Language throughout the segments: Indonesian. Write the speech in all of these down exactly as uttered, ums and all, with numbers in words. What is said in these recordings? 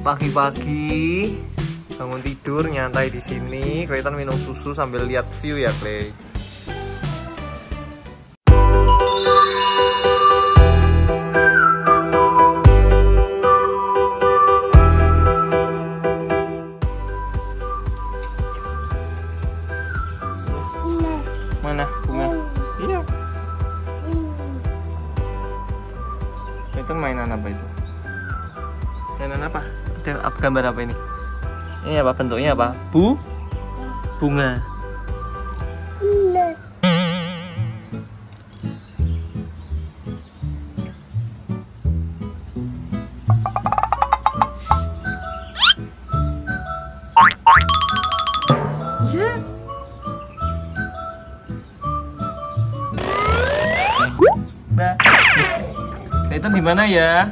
Pagi-pagi bangun tidur nyantai di sini, Clayton minum susu sambil lihat view ya, Clay. Mana bunga? Iya. Itu mainan apa itu? Mainan apa? Ada gambar apa ini? Ini apa bentuknya apa? Bu? Bunga. Ya. Nah, itu di mana ya?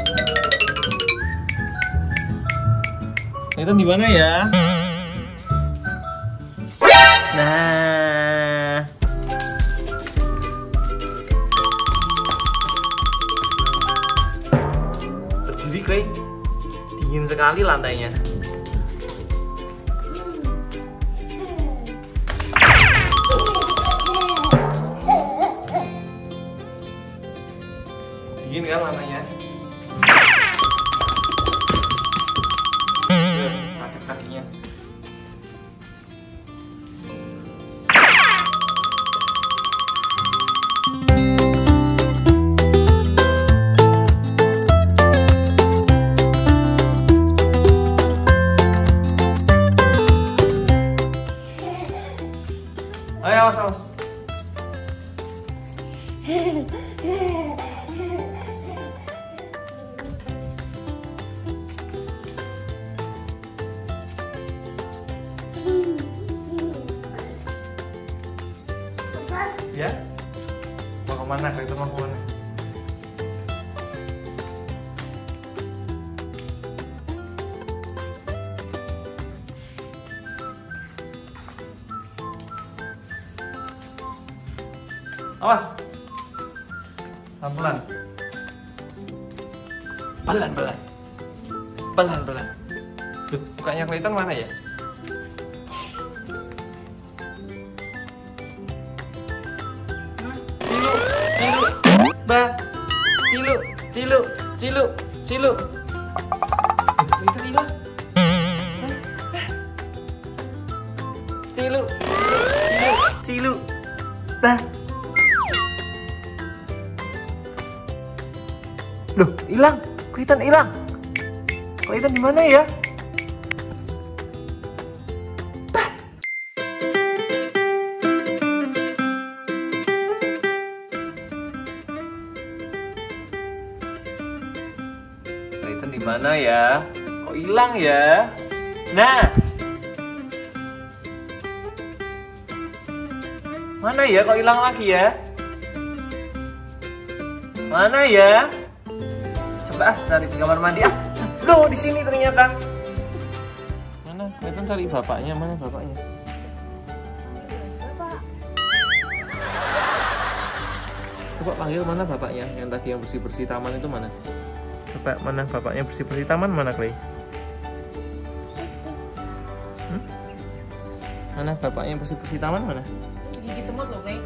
Itu di mana ya? Nah. Berdiri, Clay. Dingin sekali lantainya. Dingin kan lantainya? Kakinya. Ayo, awas, awas. Ya, mau kemana? Itu mau kemana? Awas, pelan-pelan, pelan-pelan, pelan-pelan. Duh, mukanya Clayton mana ya? Ba, cilu, cilu, cilu, cilu. Itu hilang. Cilu, cilu, cilu. Ba. Loh, hilang. Clayton hilang. Clayton di mana ya? Clayton di mana ya? Kok hilang ya? Nah. Mana ya? Kok hilang lagi ya? Mana ya? Coba ah, cari di kamar mandi ah. Loh, di sini ternyata. Mana? Clayton cari bapaknya. Mana bapaknya? Bapak. Coba panggil mana bapaknya? Yang tadi yang bersih-bersih taman itu mana? Coba mana bapaknya bersih-bersih taman mana, Clay? Hmm? Mana bapaknya bersih-bersih taman mana? Gigi semut loh, Clay.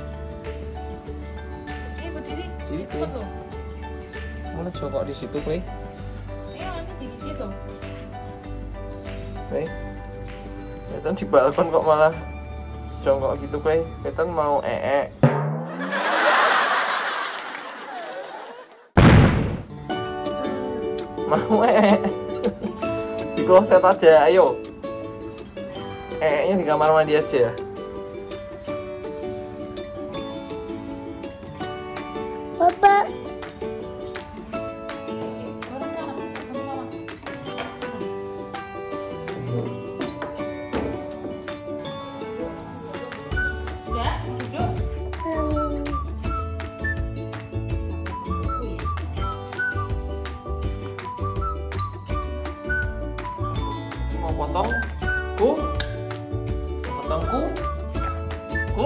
Eh, berdiri. Jadi, Clay. Mana jongkok di situ, Clay? Iya, nanti di situ. Clay. Clayton di balkon kok malah jongkok gitu, Clay. Clayton mau ee. Mau ee. Di kloset aja, ayo. Ee-nya di kamar mandi aja. Bapak. Mau potong ku potong ku ku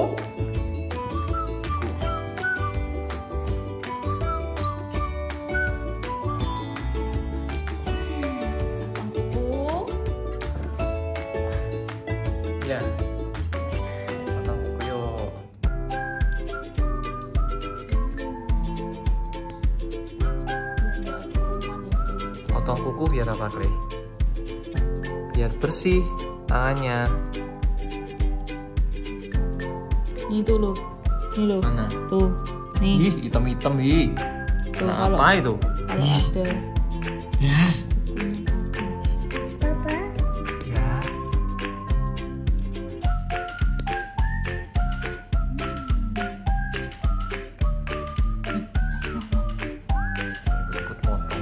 Ya. Potong kuku yuk. Potong kuku biar apa, Clay? Biar bersih tangannya. Ini tuh lo, ini lo. Mana? Tuh, nih. Ih, hitam-hitam ih. Tuh, Nah, kalau, apa itu? kalau ada. Papa. Ya. Ikut potong.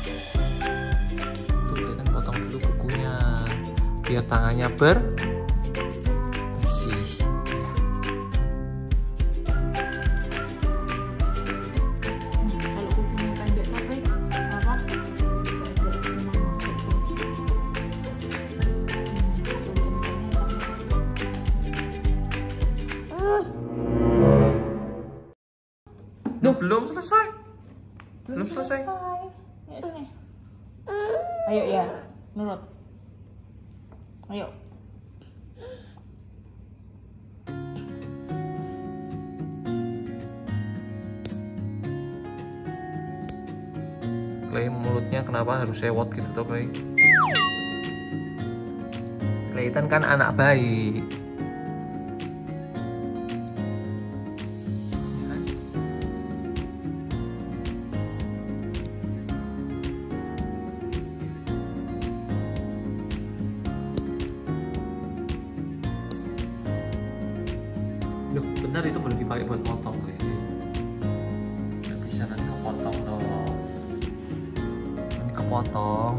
Tuh, kita potong dulu kukunya. Biar tangannya ber bersih. Ya. Kalau kukunya pendek sampai apa? Duh, belum selesai. Belum selesai. Ayo sini. Ayo ya, nurut. Ayo. Clay mulutnya kenapa harus sewot gitu tuh, Clay? Clayton kan anak baik. Ya kan? Loh, bentar, itu boleh dipakai buat motong, Clay. Nggak bisa, nanti kepotong dong. Nanti kepotong.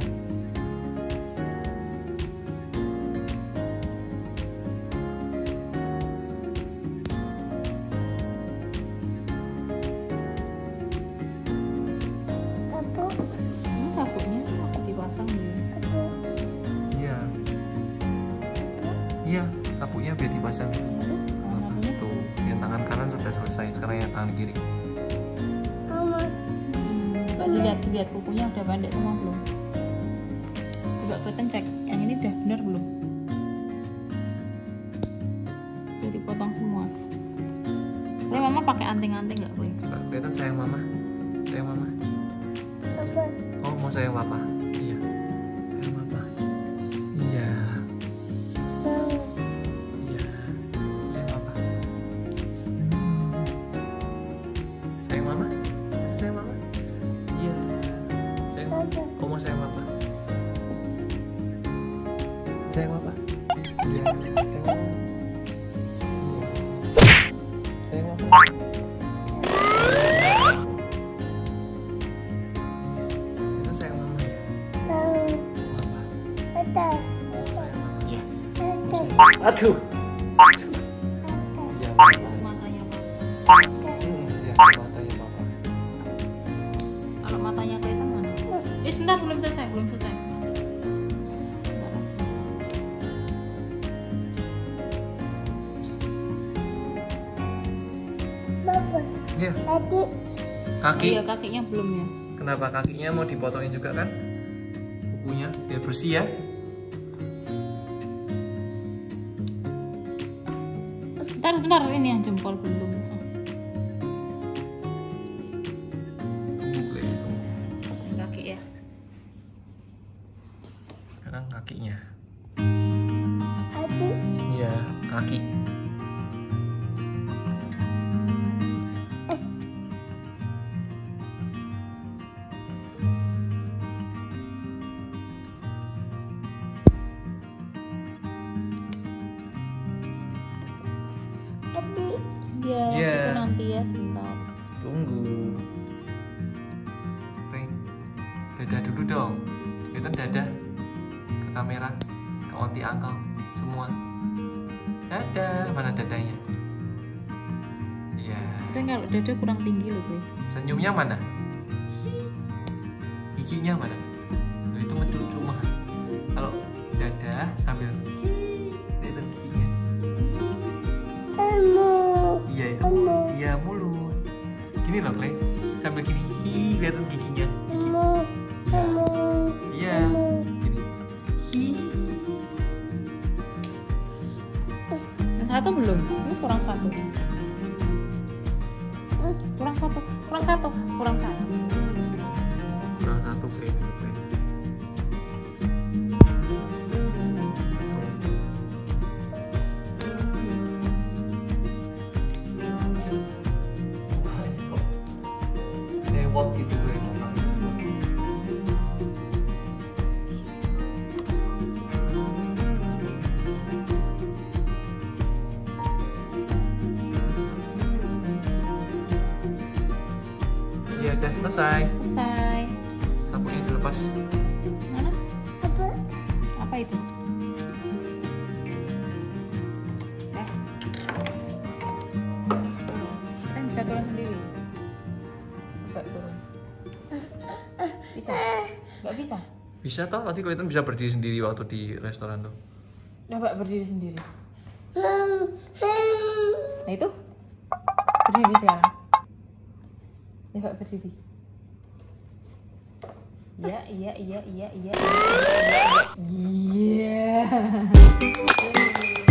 Papa. Ini sabuknya aku dipasang nih. Papa. Iya. Iya, sabuknya biar dipasang. Aduh, sama sabuknya. Tuh, yang tangan kanan sudah selesai, sekarang yang tangan kiri. Mama. Coba dilihat, lihat kukunya udah pendek semua belum? Coba kelihatan cek, yang ini udah bener belum? Udah dipotong semua. Ini mama pakai anting-anting nggak, Boy? Coba kelihatan sayang mama, sayang mama. Papa. Oh, mau sayang papa? Iya. Sayang papa. Iya. Mama. Iya. Sayang papa. Hmm. Sayang mama? Sayang mama? Iya. Sayang mama. Papa. Oh, mau sayang papa? Sayang papa? Iya. Sayang mama. Iya. Sayang papa. Itu sayang mama ya? Mama. Mama. Papa. Iya. Papa. Aduh. Papa. Iya, papa. Matanya apa? Hmm, iya, matanya papa. Kalau matanya kelihatan mana? Eh sebentar, belum selesai, belum selesai. Sebentar. Papa. Iya. Tadi. Kaki. Iya, kakinya belum ya. Kenapa kakinya mau dipotongin juga kan? Kukunya biar bersih ya. Bentar, bentar, ini yang jempol belum. Tunggu kayak itu. Ini kaki ya. Sekarang kakinya. Tadi. Iya, kaki. Tadi. Iya, Iya. itu nanti ya, sebentar. Tunggu. Ring. Dadah dulu dong. Itu dadah ke kamera, ke onti angkel semua. Dadah, mana dadanya? Iya. Tapi kalau dada kurang tinggi loh, Boy. Senyumnya mana? Giginya mana? Loh, itu mencucu mah. Kalau dadah sambil kelihatan giginya. Kamu. Iya itu mulut. Iya mulut. Gini loh, Clay. Sambil gini, hi, kelihatan giginya. Kamu. Kamu. Iya. Gini. Hi. belum? Ini kurang satu. Kurang satu, kurang satu, kurang satu. Kurang satu play. play. Sewot gitu play. Ya udah selesai. Selesai. Sapunya dilepas. Mana? Apa? Apa itu? Eh. Kan bisa turun sendiri. Coba turun. Bisa? Nggak bisa? Bisa toh, nanti kelihatan bisa berdiri sendiri waktu di restoran tuh. Coba berdiri sendiri. Hmm, hmm. Nah itu? Berdiri sekarang. Coba berdiri. Iya, iya, iya, iya, iya, iya, iya, iya. Iya.